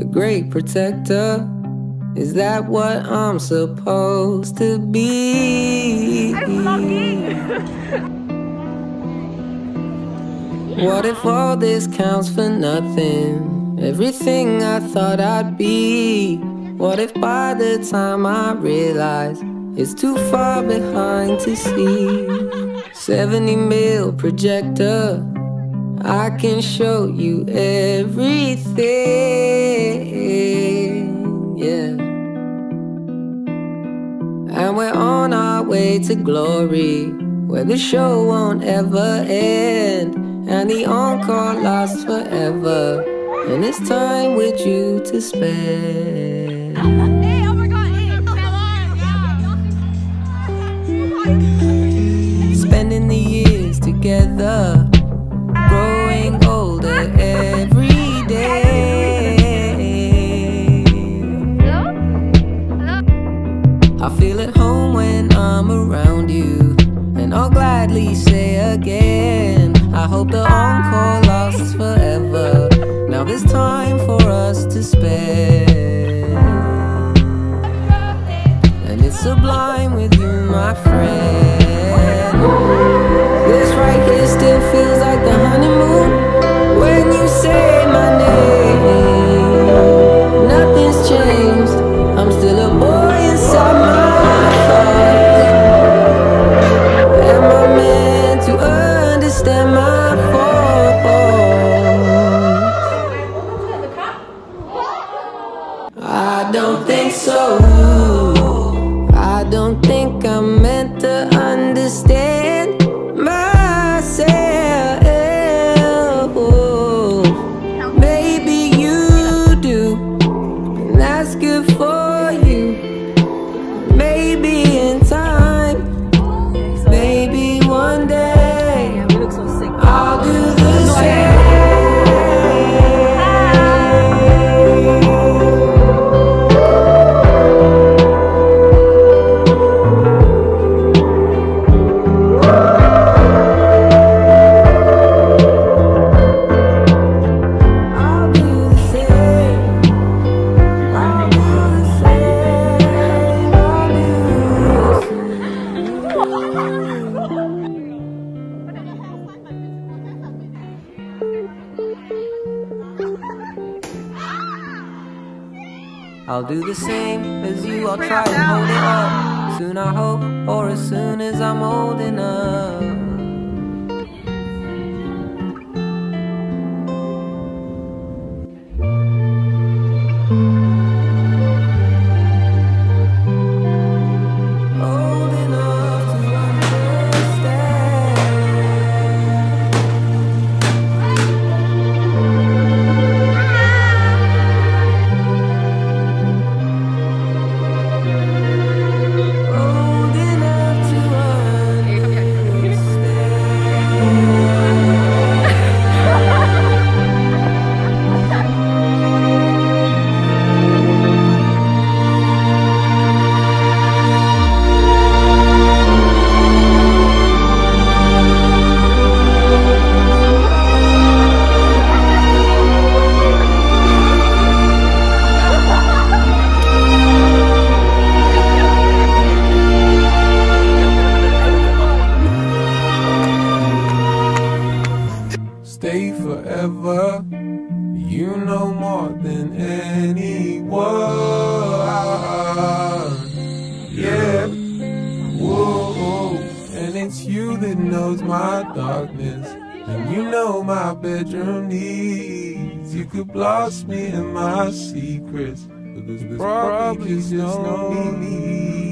the great protector. Is that what I'm supposed to be? I'm vlogging. What if all this counts for nothing? Everything I thought I'd be. What if by the time I realize it's too far behind to see? 70 mil projector, I can show you everything, yeah. And we're on our way to glory, where the show won't ever end, and the encore lasts forever, and it's time with you to spend. Hey, oh my God, hey. Spending the years together, growing older every day. Hello? Hello? I feel at home when I'm around you, and I'll gladly say again, I hope the encore lasts forever. Now there's time for us to spend, and it's sublime with you, my friend. This right here still feels like the honeymoon. When you say my name, nothing's changed. I'm still a boy inside my heart. Am I meant to understand my faults? I don't think so. I don't think I'm meant to understand myself. Maybe you do, and that's good for you. Maybe in time, maybe one day I'll do the same. I'll do the same as you, I'll try and hold it up. Soon I hope, or as soon as I'm old enough. Old enough to understand. Old enough to Stay forever, you know more than anyone. Yeah, whoa, and it's you that knows my darkness, and you know my bedroom needs. You could blast me in my secrets, but there's probably just no need.